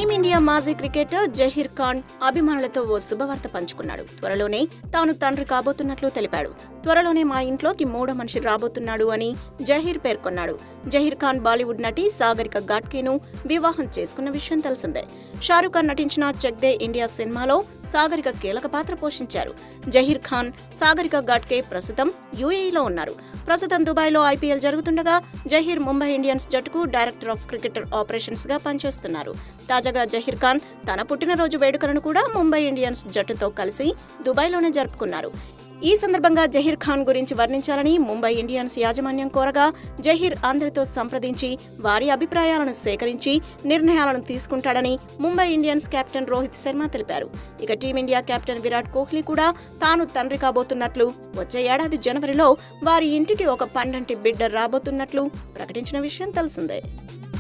Team India మాజీ cricketer Zaheer Khan అభిమానులతో ఓ శుభవార్త పంచుకున్నాడు. త్వరలోనే తాను తండ్రి కాబోతున్నట్లు తెలిపాడు. త్వరలోనే మా ఇంట్లోకి మూడో మనిషి రాబోతున్నాడు అని జహీర్ పేర్కొన్నాడు. జహీర్ ఖాన్ బాలీవుడ్ నటి సాగరిక ఘాట్కేను వివాహం చేసుకున్న విషయం తెలిసిందే. షారుఖ్ ఖాన్ నటించిన చెక్ దే ఇండియా సినిమాలో సాగరిక కీలక పాత్ర పోషించారు. జహీర్ ఖాన్, సాగరిక ఘాట్కే ప్రస్తుతం యూఏఈలో ఉన్నారు. ప్రస్తుతం దుబాయ్లో ఐపీఎల్ జరుగుతుండగా జహీర్ ముంబై ఇండియన్స్ జట్టుకు డైరెక్టర్ ఆఫ్ క్రికెటర్ ఆపరేషన్స్ గా పనిచేస్తున్నారు. తాజాగా జహీర్ ఖాన్ తన పుట్టినరోజు వేడుకలను కూడా ముంబై ఇండియన్స్ జట్టుతో కలిసి దుబాయ్లోనే జరుపుకున్నారు. ఈ సందర్భంగా జహీర్ ఖాన్ గురించి వర్ణించాలని ముంబై ఇండియన్స్ యాజమాన్యం కోరగా జహీర్ అందరితో సంప్రదించి వారి అభిప్రాయాలను సేకరించి నిర్ణయాలను తీసుకుంటాడని ముంబై ఇండియన్స్ కెప్టెన్ రోహిత్ శర్మ తెలిపారు. ఇక టీమిండియా కెప్టెన్ విరాట్ కోహ్లీ కూడా తాను తండ్రి కాబోతున్నట్లు, వచ్చే ఏడాది జనవరిలో వారి ఇంటికి ఒక పండంటి బిడ్డ రాబోతున్నట్లు ప్రకటించిన విషయం తెలిసిందే.